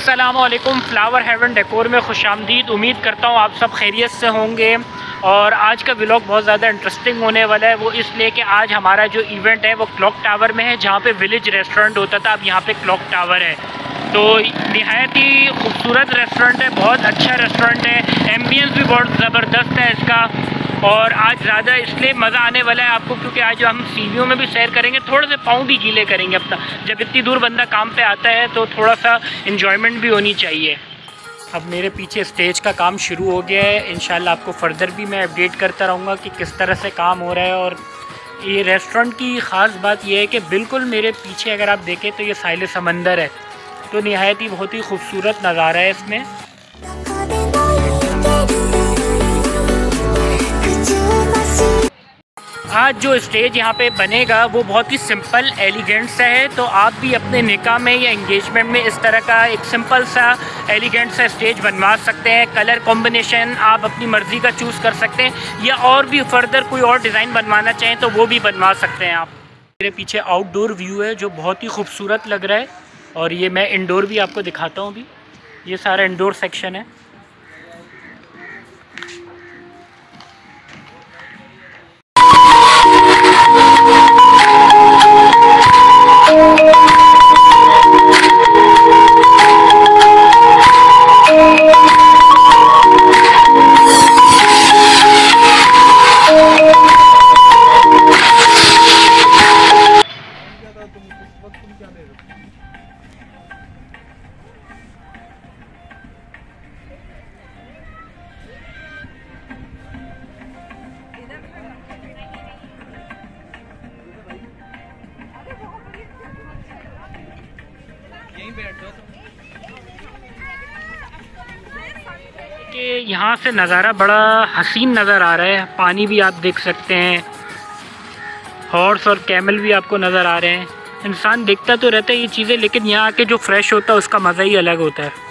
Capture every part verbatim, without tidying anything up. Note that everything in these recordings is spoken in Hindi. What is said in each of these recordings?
अस्सलामुअलैकुम, फ्लावर हेवन डेकोर में खुशामदीद। उम्मीद करता हूँ आप सब खैरियत से होंगे। और आज का व्लॉग बहुत ज़्यादा इंटरेस्टिंग होने वाला है। वो इसलिए कि आज हमारा जो इवेंट है वो क्लॉक टावर में है, जहाँ पे विलेज रेस्टोरेंट होता था, अब यहाँ पे क्लॉक टावर है। तो निहायत ही खूबसूरत रेस्टोरेंट है, बहुत अच्छा रेस्टोरेंट है, एम्बियंस भी बहुत ज़बरदस्त है इसका। और आज ज़्यादा इसलिए मज़ा आने वाला है आपको क्योंकि आज हम सीढ़ियों में भी सैर करेंगे, थोड़े से पाँव भी गीले करेंगे अपना। जब इतनी दूर बंदा काम पे आता है तो थोड़ा सा इन्जॉयमेंट भी होनी चाहिए। अब मेरे पीछे स्टेज का काम शुरू हो गया है। इंशाल्लाह आपको फ़र्दर भी मैं अपडेट करता रहूँगा कि किस तरह से काम हो रहा है। और ये रेस्टोरेंट की ख़ास बात यह है कि बिल्कुल मेरे पीछे अगर आप देखें तो ये साहिल समंदर है, तो निहायत ही बहुत ही खूबसूरत नज़ारा है इसमें। आज जो स्टेज यहाँ पे बनेगा वो बहुत ही सिंपल एलिगेंट सा है, तो आप भी अपने निकाह में या एंगेजमेंट में इस तरह का एक सिंपल सा एलिगेंट सा स्टेज बनवा सकते हैं। कलर कॉम्बिनेशन आप अपनी मर्ज़ी का चूज़ कर सकते हैं, या और भी फर्दर कोई और डिज़ाइन बनवाना चाहें तो वो भी बनवा सकते हैं आप। मेरे पीछे आउटडोर व्यू है जो बहुत ही खूबसूरत लग रहा है, और ये मैं इंडोर भी आपको दिखाता हूँ। अभी ये सारा इंडोर सेक्शन है। कि यहाँ से नज़ारा बड़ा हसीन नज़र आ रहा है। पानी भी आप देख सकते हैं, हॉर्स और कैमल भी आपको नज़र आ रहे हैं। इंसान देखता तो रहता है ये चीज़ें, लेकिन यहाँ आके जो फ्रेश होता है उसका मज़ा ही अलग होता है।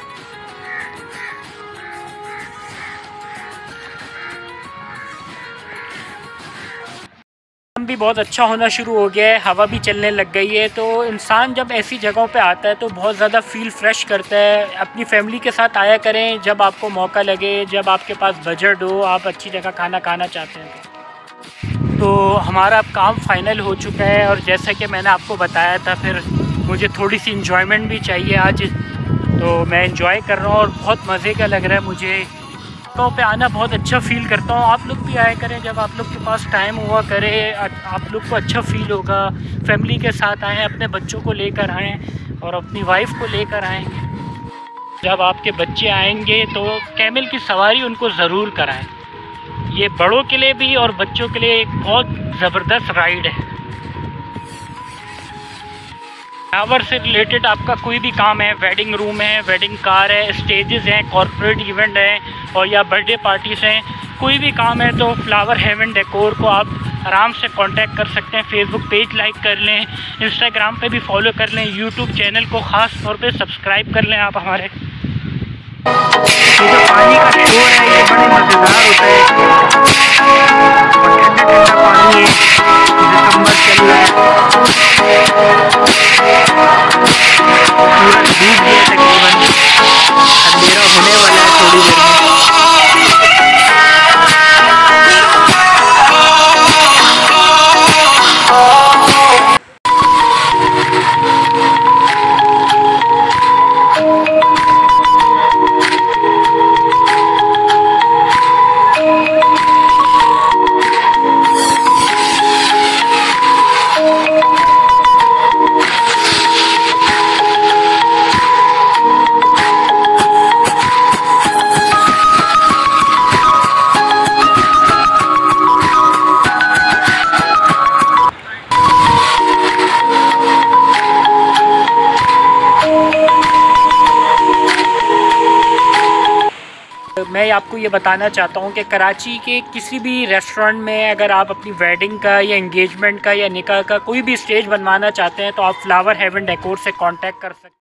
भी बहुत अच्छा होना शुरू हो गया है, हवा भी चलने लग गई है। तो इंसान जब ऐसी जगहों पे आता है तो बहुत ज़्यादा फील फ्रेश करता है। अपनी फैमिली के साथ आया करें जब आपको मौका लगे, जब आपके पास बजट हो, आप अच्छी जगह खाना खाना चाहते हैं। तो हमारा अब काम फाइनल हो चुका है, और जैसा कि मैंने आपको बताया था, फिर मुझे थोड़ी सी इंजॉयमेंट भी चाहिए आज, तो मैं इंजॉय कर रहा हूँ और बहुत मज़े का लग रहा है मुझे। पे आना बहुत अच्छा फ़ील करता हूँ। आप लोग भी आया करें, जब आप लोग के पास टाइम हुआ करे, आप लोग को अच्छा फ़ील होगा। फैमिली के साथ आएँ, अपने बच्चों को लेकर आएँ और अपनी वाइफ को लेकर आएँ। जब आपके बच्चे आएंगे तो कैमल की सवारी उनको ज़रूर कराएं। ये बड़ों के लिए भी और बच्चों के लिए एक बहुत ज़बरदस्त राइड है। टावर से रिलेटेड आपका कोई भी काम है, वेडिंग रूम है, वेडिंग कार है, स्टेजेस हैं, कॉर्पोरेट इवेंट है, और या बर्थडे पार्टीज़ हैं, कोई भी काम है तो फ्लावर हेवन डेकोर को आप आराम से कांटेक्ट कर सकते हैं। फेसबुक पेज लाइक कर लें, इंस्टाग्राम पे भी फॉलो कर लें, यूट्यूब चैनल को ख़ास तौर पे सब्सक्राइब कर लें आप हमारे। ये जो पानी का शोर है ये बड़े मज़ेदार होता है, और ठंडा ठंडा पानी है, दिसंबर चल रहा है, सूरज डूब गया तकरीबन, अंधेरा होने वाला है थोड़ी देर में। मैं आपको ये बताना चाहता हूँ कि कराची के किसी भी रेस्टोरेंट में अगर आप अपनी वेडिंग का या एंगेजमेंट का या निकाह का कोई भी स्टेज बनवाना चाहते हैं तो आप फ्लावर हेवन डेकोर से कांटेक्ट कर सकते हैं।